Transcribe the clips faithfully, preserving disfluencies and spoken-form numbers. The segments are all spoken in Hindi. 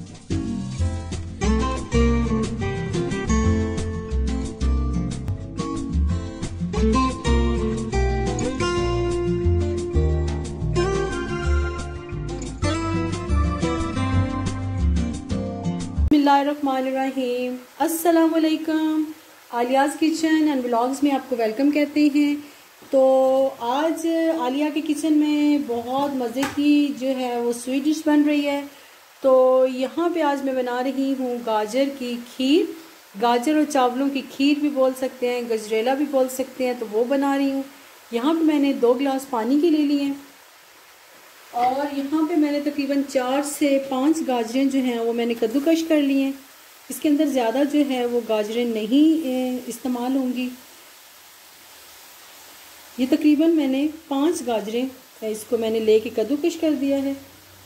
बिस्मिल्लाहिर्रहमानिर्रहीम। अस्सलाम वालेकुम। आलियाज़ किचन एंड व्लॉग्स में आपको वेलकम कहते हैं। तो आज आलिया के किचन में बहुत मज़े की जो है वो स्वीट डिश बन रही है। तो यहाँ पे आज मैं बना रही हूँ गाजर की खीर। गाजर और चावलों की खीर भी बोल सकते हैं, गजरेला भी बोल सकते हैं, तो वो बना रही हूँ। यहाँ पे मैंने दो गिलास पानी के ले लिए हैं और यहाँ पे मैंने तकरीबन चार से पाँच गाजरें जो हैं वो मैंने कद्दूकश कर ली हैं। इसके अंदर ज़्यादा जो है वो गाजरें नहीं इस्तेमाल होंगी। ये तकरीबन मैंने पाँच गाजरें इसको मैंने लेके कद्दूकश कर दिया है।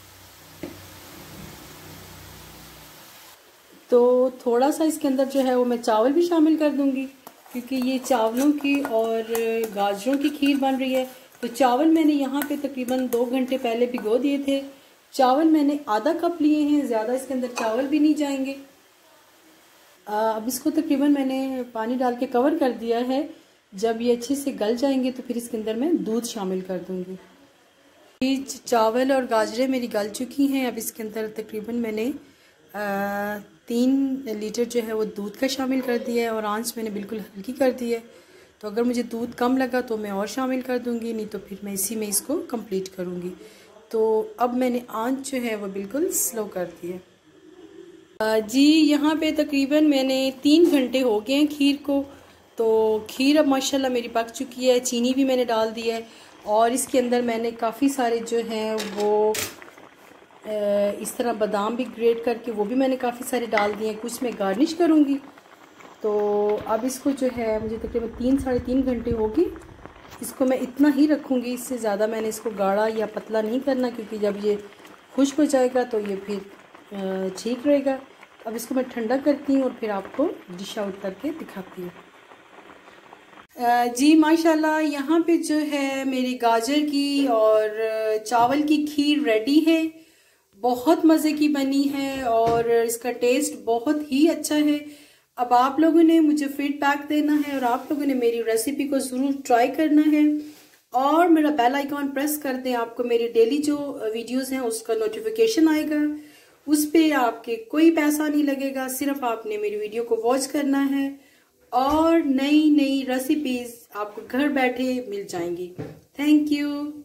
तो थोड़ा सा इसके अंदर जो है वो मैं चावल भी शामिल कर दूंगी, क्योंकि ये चावलों की और गाजरों की खीर बन रही है। तो चावल मैंने यहाँ पे तकरीबन दो घंटे पहले भिगो दिए थे। चावल मैंने आधा कप लिए हैं, ज़्यादा इसके अंदर चावल भी नहीं जाएंगे। आ, अब इसको तकरीबन मैंने पानी डाल के कवर कर दिया है। जब ये अच्छे से गल जाएंगे तो फिर इसके अंदर मैं दूध शामिल कर दूंगी। चावल और गाजरें मेरी गल चुकी हैं। अब इसके अंदर तकरीबन मैंने आ, तीन लीटर जो है वो दूध का शामिल कर दिया है और आंच मैंने बिल्कुल हल्की कर दी है। तो अगर मुझे दूध कम लगा तो मैं और शामिल कर दूंगी, नहीं तो फिर मैं इसी में इसको कंप्लीट करूंगी। तो अब मैंने आंच जो है वो बिल्कुल स्लो कर दी है। जी यहाँ पे तकरीबन मैंने तीन घंटे हो गए हैं खीर को। तो खीर अब माशाल्लाह मेरी पक चुकी है। चीनी भी मैंने डाल दी है और इसके अंदर मैंने काफ़ी सारे जो हैं वो इस तरह बादाम भी ग्रेट करके वो भी मैंने काफ़ी सारे डाल दिए हैं। कुछ मैं गार्निश करूँगी। तो अब इसको जो है मुझे तकरीबन तीन साढ़े तीन घंटे होगी। इसको मैं इतना ही रखूँगी, इससे ज़्यादा मैंने इसको गाढ़ा या पतला नहीं करना, क्योंकि जब ये खुश्क हो जाएगा तो ये फिर ठीक रहेगा। अब इसको मैं ठंडा करती हूँ और फिर आपको डिश आउट करके दिखाती हूँ। जी माशाल्लाह यहाँ पे जो है मेरी गाजर की और चावल की खीर रेडी है। बहुत मज़े की बनी है और इसका टेस्ट बहुत ही अच्छा है। अब आप लोगों ने मुझे फीडबैक देना है और आप लोगों ने मेरी रेसिपी को ज़रूर ट्राई करना है और मेरा बेल आइकॉन प्रेस कर दें। आपको मेरी डेली जो वीडियोस हैं उसका नोटिफिकेशन आएगा। उस पर आपके कोई पैसा नहीं लगेगा, सिर्फ आपने मेरी वीडियो को वॉच करना है और नई नई रेसिपीज आपको घर बैठे मिल जाएंगी। Thank you.